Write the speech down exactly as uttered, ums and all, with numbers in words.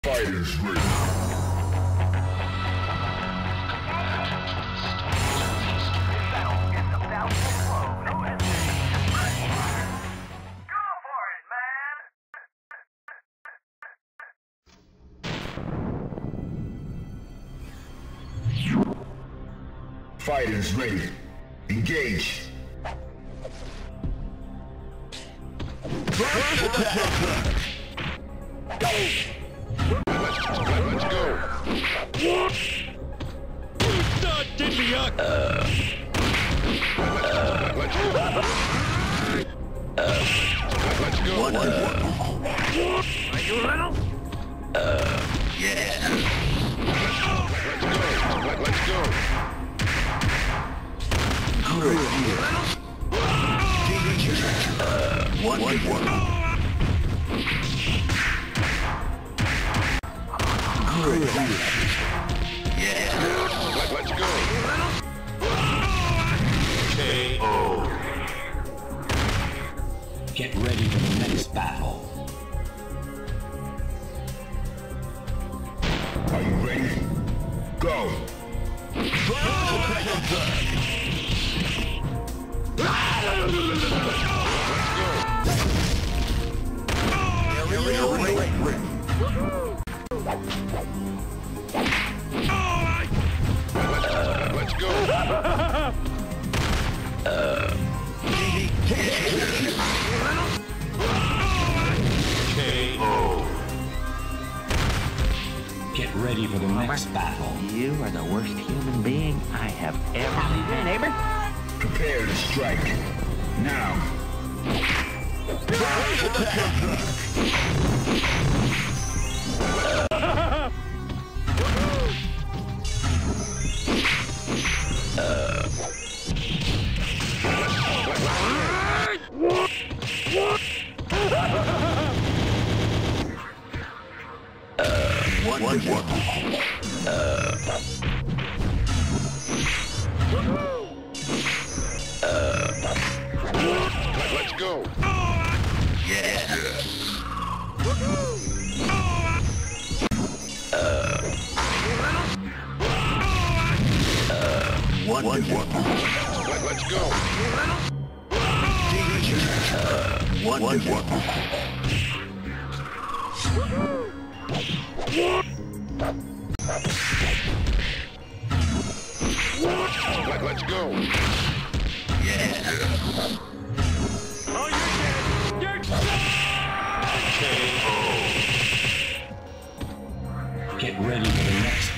Fighters ready. Fighters ready. Engage. Let's, let's go. Stop, get me up. Uh, let's, let's go. Uh, let's go. What? Uh, Are you little? Uh, yeah. Let's go. Let, let's go. Good. Uh, one, one, one. Good. Yeah. Let, let's go. K O. Get ready for the next battle. Are you ready? Go! Let's go. Uh, K O. Get ready for the next battle. You are the worst human being I have ever met, neighbor. Prepare to strike. Now. uh, One, one, one. Uh, uh, let's go. Yeah. Uh, uh, one, one, one. Let, let's go. Uh, one, one, one. Let, let's go. Yeah. Oh, you're dead! You're dead! K O. Get ready for the next